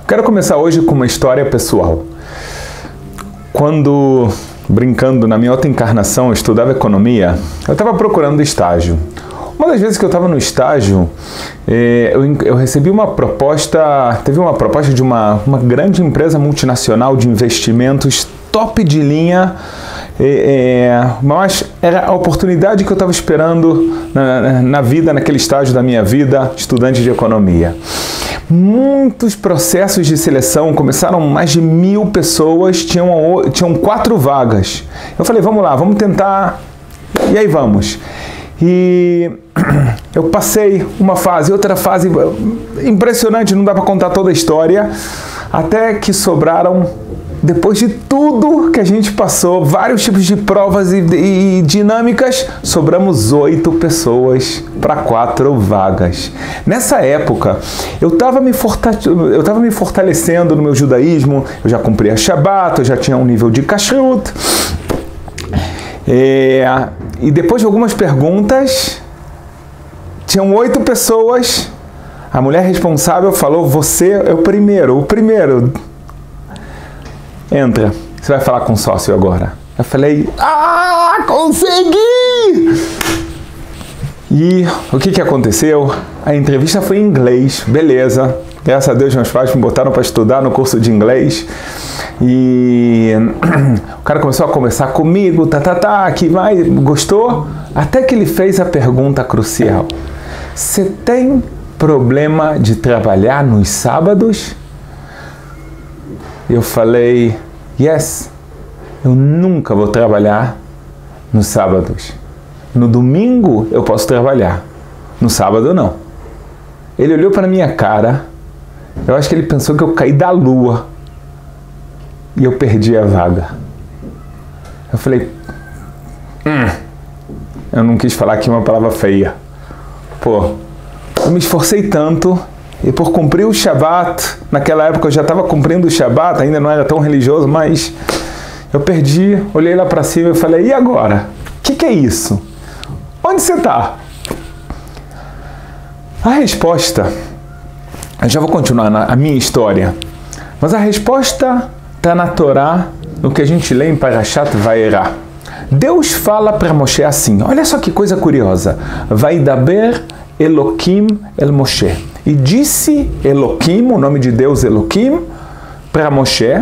Quero começar hoje com uma história pessoal. Quando, brincando, na minha outra encarnação, eu estudava economia, eu estava procurando estágio. Uma das vezes que eu estava no estágio, eu recebi uma proposta, teve uma proposta de uma grande empresa multinacional de investimentos, top de linha, mas era a oportunidade que eu estava esperando na vida, naquele estágio da minha vida, estudante de economia. Muitos processos de seleção, começaram mais de 1000 pessoas, tinham 4 vagas. Eu falei, vamos lá, vamos tentar, e aí vamos. E eu passei uma fase, outra fase, impressionante, não dá para contar toda a história, até que sobraram, depois de tudo que a gente passou, vários tipos de provas e dinâmicas, sobramos 8 pessoas para 4 vagas. Nessa época, eu estava me fortalecendo no meu judaísmo, eu já cumpria Shabbat, eu já tinha um nível de kashrut. E depois de algumas perguntas, tinham 8 pessoas, a mulher responsável falou, você é o primeiro. Entra, você vai falar com o sócio agora. Eu falei, consegui! E o que aconteceu? A entrevista foi em inglês, beleza. Graças a Deus meus pais me botaram para estudar no curso de inglês. E o cara começou a conversar comigo, que vai, gostou? Até que ele fez a pergunta crucial. Você tem problema de trabalhar nos sábados? Eu falei, yes, eu nunca vou trabalhar nos sábados. No domingo eu posso trabalhar, no sábado não. Ele olhou para minha cara, eu acho que ele pensou que eu caí da lua e eu perdi a vaga. Eu falei, eu não quis falar aqui uma palavra feia. Pô, eu me esforcei tanto. E por cumprir o Shabbat, naquela época eu já estava cumprindo o Shabbat, ainda não era tão religioso, mas eu perdi, olhei lá para cima e falei, e agora? O que é isso? Onde você está? A resposta, eu já vou continuar a minha história, mas a resposta está na Torá, no que a gente lê em Parashat Vaerá. Deus fala para Moshe assim, olha só que coisa curiosa, Vaidaber Elokim el Moshe. E disse Eloquim, o nome de Deus Eloquim, para Moshe,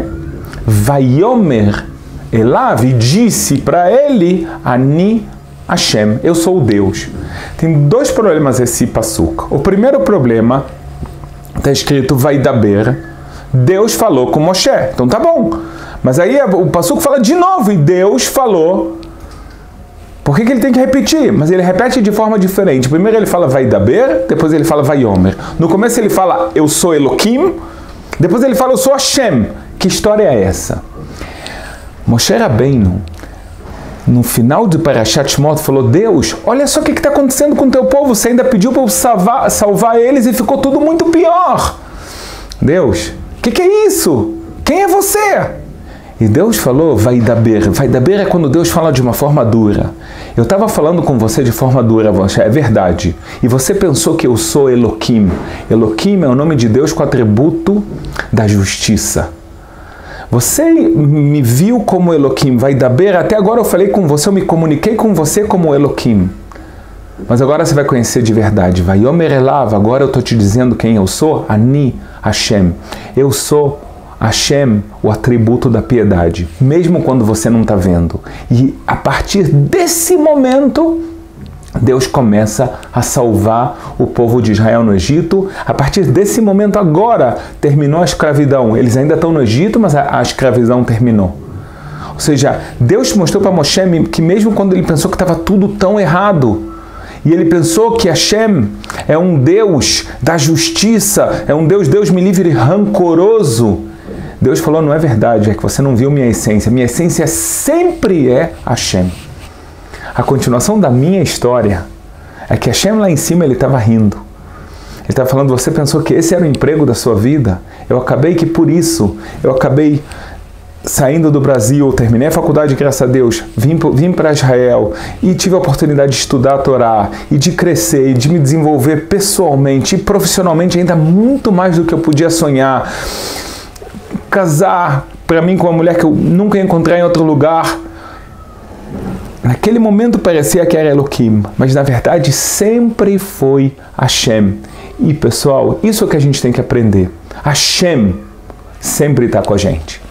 Vaiomer Elav, e disse para ele, Ani Hashem, eu sou o Deus. Tem 2 problemas esse passuca. O primeiro problema, está escrito Vaidaber, Deus falou com Moshe, então tá bom. Mas aí o passuca fala de novo, e Deus falou. Por que ele tem que repetir? Mas ele repete de forma diferente. Primeiro ele fala Vaidaber, depois ele fala Vaiomer. No começo ele fala eu sou Eloquim, depois ele fala eu sou Hashem. Que história é essa? Moshe Rabbeinu, no final de Parashat Shemot, falou, Deus, olha só o que está acontecendo com o teu povo, você ainda pediu para eu salvar eles e ficou tudo muito pior. Deus, o que é isso? Quem é você? E Deus falou, Vaidaber. Vaidaber é quando Deus fala de uma forma dura. Eu estava falando com você de forma dura, é verdade. E você pensou que eu sou Eloquim. Eloquim é o nome de Deus com o atributo da justiça. Você me viu como Eloquim, Vaidaber. Até agora eu falei com você, eu me comuniquei com você como Eloquim. Mas agora você vai conhecer de verdade. Vaiomer Elav, agora eu estou te dizendo quem eu sou. Ani Hashem. Eu sou Hashem, o atributo da piedade, mesmo quando você não está vendo. E a partir desse momento, Deus começa a salvar o povo de Israel no Egito. A partir desse momento agora, terminou a escravidão. Eles ainda estão no Egito, mas a escravidão terminou. Ou seja, Deus mostrou para Moshe que mesmo quando ele pensou que estava tudo tão errado, e ele pensou que Hashem é um Deus da justiça, é um Deus me livre, rancoroso, Deus falou, não é verdade, é que você não viu minha essência sempre é Hashem. A continuação da minha história é que Hashem lá em cima, ele estava rindo. Ele estava falando, você pensou que esse era o emprego da sua vida? Eu acabei saindo do Brasil, terminei a faculdade, graças a Deus, vim para Israel e tive a oportunidade de estudar a Torá e de crescer e de me desenvolver pessoalmente e profissionalmente ainda muito mais do que eu podia sonhar. Casar, para mim, com uma mulher que eu nunca ia encontrar em outro lugar. Naquele momento parecia que era Elohim, mas na verdade sempre foi Hashem. E pessoal, isso é o que a gente tem que aprender. Hashem sempre está com a gente.